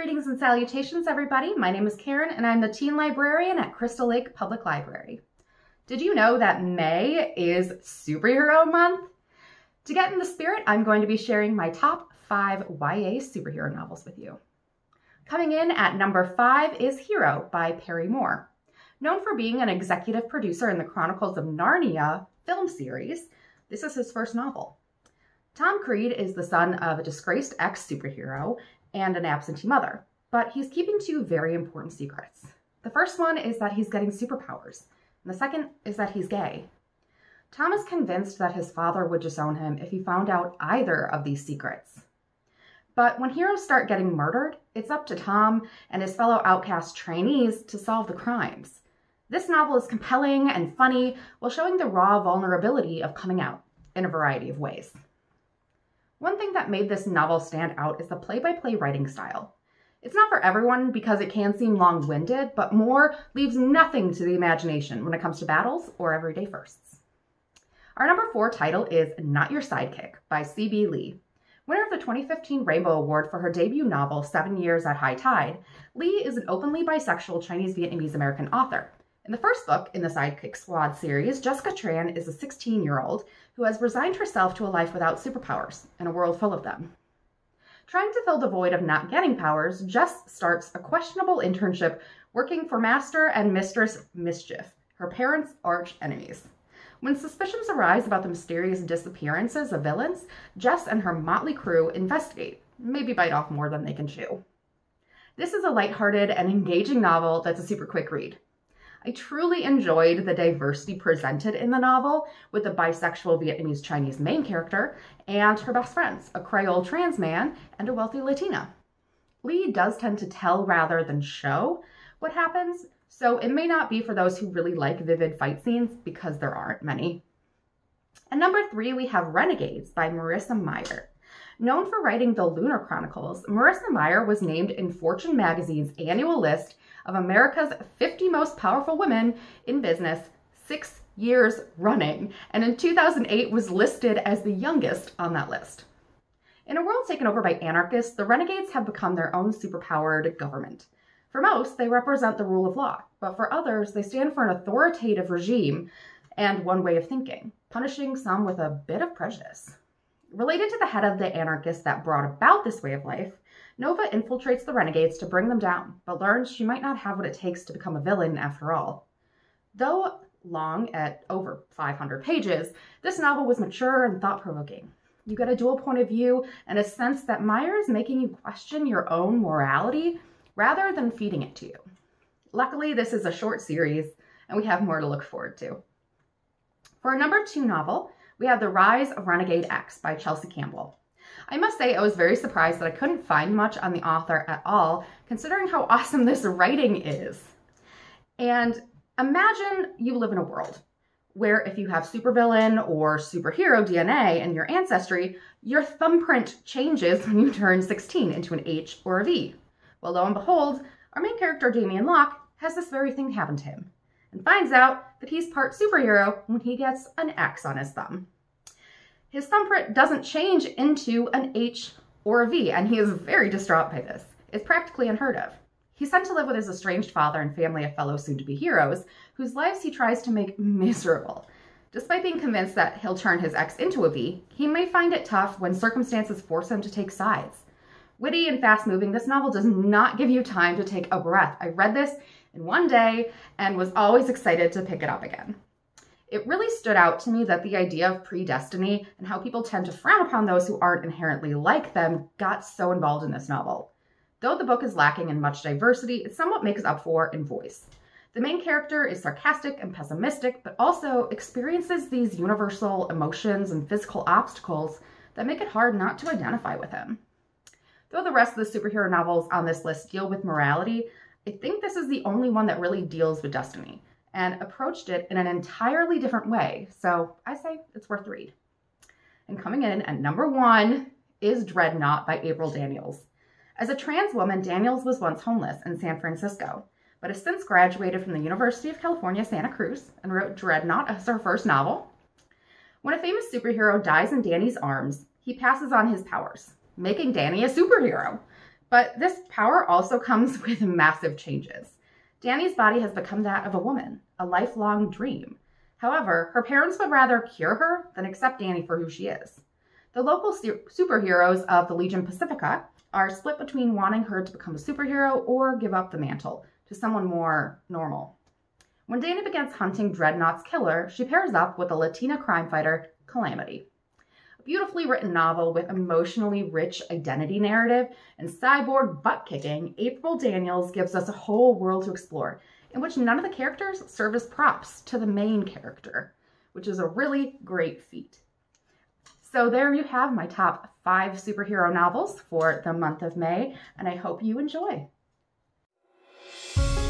Greetings and salutations, everybody. My name is Karen, and I'm the teen librarian at Crystal Lake Public Library. Did you know that May is Superhero Month? To get in the spirit, I'm going to be sharing my top 5 YA superhero novels with you. Coming in at number 5 is Hero by Perry Moore. Known for being an executive producer in the Chronicles of Narnia film series, this is his first novel. Tom Creed is the son of a disgraced ex-superhero and an absentee mother, but he's keeping 2 very important secrets. The first one is that he's getting superpowers, and the second is that he's gay. Tom is convinced that his father would disown him if he found out either of these secrets. But when heroes start getting murdered, it's up to Tom and his fellow outcast trainees to solve the crimes. This novel is compelling and funny while showing the raw vulnerability of coming out in a variety of ways. One thing that made this novel stand out is the play-by-play writing style. It's not for everyone because it can seem long-winded, but Moore leaves nothing to the imagination when it comes to battles or everyday firsts. Our number 4 title is Not Your Sidekick by C.B. Lee. Winner of the 2015 Rainbow Award for her debut novel, 7 Years at High Tide, Lee is an openly bisexual Chinese-Vietnamese-American author. In the first book in the Sidekick Squad series, Jessica Tran is a 16-year-old who has resigned herself to a life without superpowers in a world full of them. Trying to fill the void of not getting powers, Jess starts a questionable internship working for Master and Mistress Mischief, her parents' arch enemies. When suspicions arise about the mysterious disappearances of villains, Jess and her motley crew investigate, maybe bite off more than they can chew. This is a lighthearted and engaging novel that's a super quick read. I truly enjoyed the diversity presented in the novel with the bisexual Vietnamese Chinese main character and her best friends, a Creole trans man and a wealthy Latina. Lee does tend to tell rather than show what happens, so it may not be for those who really like vivid fight scenes because there aren't many. At number 3, we have Renegades by Marissa Meyer. Known for writing the Lunar Chronicles, Marissa Meyer was named in Fortune magazine's annual list of America's 50 most powerful women in business 6 years running, and in 2008 was listed as the youngest on that list. In a world taken over by anarchists, the Renegades have become their own superpowered government. For most, they represent the rule of law, but for others, they stand for an authoritative regime and one way of thinking, punishing some with a bit of prejudice. Related to the head of the anarchists that brought about this way of life, Nova infiltrates the Renegades to bring them down, but learns she might not have what it takes to become a villain after all. Though long at over 500 pages, this novel was mature and thought-provoking. You get a dual point of view and a sense that Meyer is making you question your own morality rather than feeding it to you. Luckily, this is a short series, and we have more to look forward to. For our number 2 novel, we have The Rise of Renegade X by Chelsea Campbell. I must say I was very surprised that I couldn't find much on the author at all, considering how awesome this writing is. And imagine you live in a world where if you have supervillain or superhero DNA in your ancestry, your thumbprint changes when you turn 16 into an H or a V. Well, lo and behold, our main character, Damien Locke, has this very thing happen to him and finds out that he's part superhero when he gets an X on his thumb. His thumbprint doesn't change into an H or a V, and he is very distraught by this. It's practically unheard of. He's sent to live with his estranged father and family of fellow soon-to-be heroes, whose lives he tries to make miserable. Despite being convinced that he'll turn his X into a V, he may find it tough when circumstances force him to take sides. Witty and fast-moving, this novel does not give you time to take a breath. I read this in one day and was always excited to pick it up again. It really stood out to me that the idea of predestiny and how people tend to frown upon those who aren't inherently like them got so involved in this novel. Though the book is lacking in much diversity, it somewhat makes up for in voice. The main character is sarcastic and pessimistic, but also experiences these universal emotions and physical obstacles that make it hard not to identify with him. Though the rest of the superhero novels on this list deal with morality, I think this is the only one that really deals with destiny and approached it in an entirely different way, so I say it's worth the read. And coming in at number 1 is Dreadnought by April Daniels. As a trans woman, Daniels was once homeless in San Francisco, but has since graduated from the University of California, Santa Cruz, and wrote Dreadnought as her first novel. When a famous superhero dies in Danny's arms, he passes on his powers, making Danny a superhero. But this power also comes with massive changes. Dani's body has become that of a woman, a lifelong dream. However, her parents would rather cure her than accept Dani for who she is. The local superheroes of the Legion Pacifica are split between wanting her to become a superhero or give up the mantle to someone more normal. When Dani begins hunting Dreadnought's killer, she pairs up with a Latina crime fighter, Calamity. A beautifully written novel with emotionally rich identity narrative and cyborg butt-kicking, April Daniels gives us a whole world to explore in which none of the characters serve as props to the main character, which is a really great feat. So there you have my top 5 superhero novels for the month of May, and I hope you enjoy.